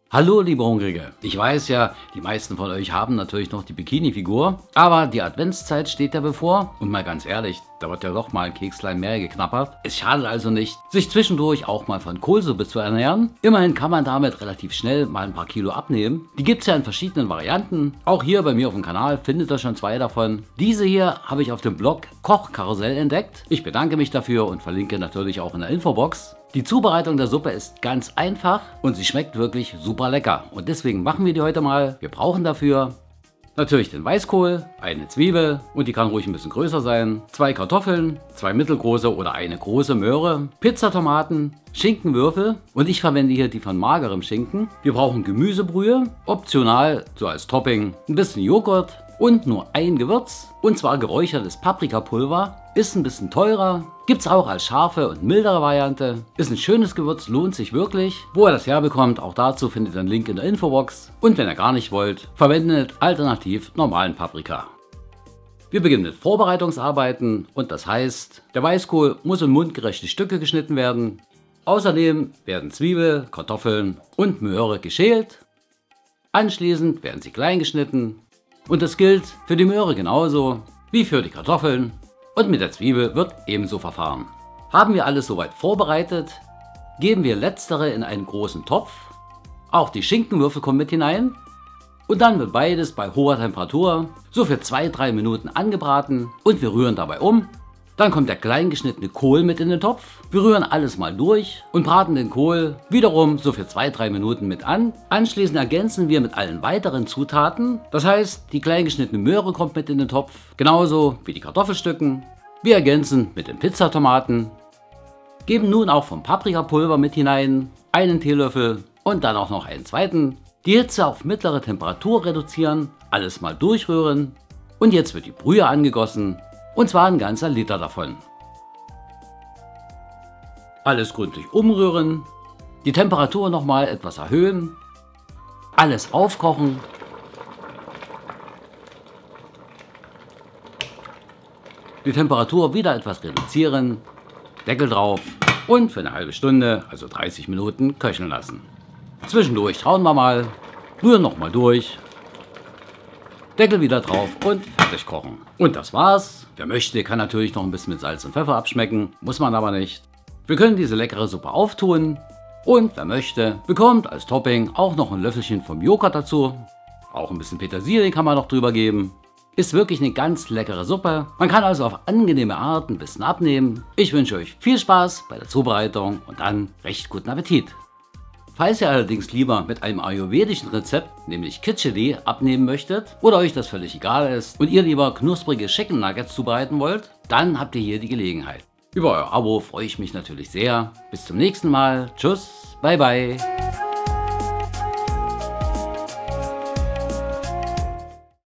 Hallo liebe Hungrige, ich weiß ja, die meisten von euch haben natürlich noch die Bikini-Figur, aber die Adventszeit steht ja bevor und mal ganz ehrlich, da wird ja doch mal ein Kekslein mehr geknabbert. Es schadet also nicht, sich zwischendurch auch mal von Kohlsuppe zu ernähren. Immerhin kann man damit relativ schnell mal ein paar Kilo abnehmen. Die gibt es ja in verschiedenen Varianten, auch hier bei mir auf dem Kanal findet ihr schon 2 davon. Diese hier habe ich auf dem Blog Kochkarussell entdeckt. Ich bedanke mich dafür und verlinke natürlich auch in der Infobox. Die Zubereitung der Suppe ist ganz einfach und sie schmeckt wirklich super lecker. Und deswegen machen wir die heute mal. Wir brauchen dafür natürlich den Weißkohl, eine Zwiebel und die kann ruhig ein bisschen größer sein, 2 Kartoffeln, 2 mittelgroße oder eine große Möhre, Pizzatomaten, Schinkenwürfel und ich verwende hier die von magerem Schinken. Wir brauchen Gemüsebrühe, optional so als Topping, ein bisschen Joghurt und nur ein Gewürz, und zwar geräuchertes Paprikapulver. Ist ein bisschen teurer, gibt es auch als scharfe und mildere Variante. Ist ein schönes Gewürz, lohnt sich wirklich. Wo ihr das herbekommt, auch dazu findet ihr einen Link in der Infobox. Und wenn ihr gar nicht wollt, verwendet alternativ normalen Paprika. Wir beginnen mit Vorbereitungsarbeiten und das heißt, der Weißkohl muss in mundgerechte Stücke geschnitten werden. Außerdem werden Zwiebel, Kartoffeln und Möhre geschält. Anschließend werden sie klein geschnitten. Und das gilt für die Möhre genauso wie für die Kartoffeln. Und mit der Zwiebel wird ebenso verfahren. Haben wir alles soweit vorbereitet, geben wir letztere in einen großen Topf. Auch die Schinkenwürfel kommen mit hinein. Und dann wird beides bei hoher Temperatur so für 2-3 Minuten angebraten und wir rühren dabei um. Dann kommt der klein geschnittene Kohl mit in den Topf. Wir rühren alles mal durch und braten den Kohl wiederum so für 2-3 Minuten mit an. Anschließend ergänzen wir mit allen weiteren Zutaten. Das heißt, die klein geschnittene Möhre kommt mit in den Topf, genauso wie die Kartoffelstücken. Wir ergänzen mit den Pizzatomaten, geben nun auch vom Paprikapulver mit hinein, einen Teelöffel und dann auch noch einen zweiten. Die Hitze auf mittlere Temperatur reduzieren, alles mal durchrühren und jetzt wird die Brühe angegossen. Und zwar ein ganzer Liter davon. Alles gründlich umrühren, die Temperatur nochmal etwas erhöhen, alles aufkochen, die Temperatur wieder etwas reduzieren, Deckel drauf und für eine halbe Stunde, also 30 Minuten, köcheln lassen. Zwischendurch schauen wir mal, rühren nochmal durch. Deckel wieder drauf und fertig kochen. Und das war's. Wer möchte, kann natürlich noch ein bisschen mit Salz und Pfeffer abschmecken, muss man aber nicht. Wir können diese leckere Suppe auftun und wer möchte, bekommt als Topping auch noch ein Löffelchen vom Joghurt dazu. Auch ein bisschen Petersilie kann man noch drüber geben. Ist wirklich eine ganz leckere Suppe. Man kann also auf angenehme Art ein bisschen abnehmen. Ich wünsche euch viel Spaß bei der Zubereitung und dann recht guten Appetit. Falls ihr allerdings lieber mit einem ayurvedischen Rezept, nämlich Khichdi, abnehmen möchtet oder euch das völlig egal ist und ihr lieber knusprige Chicken Nuggets zubereiten wollt, dann habt ihr hier die Gelegenheit. Über euer Abo freue ich mich natürlich sehr. Bis zum nächsten Mal. Tschüss, bye bye.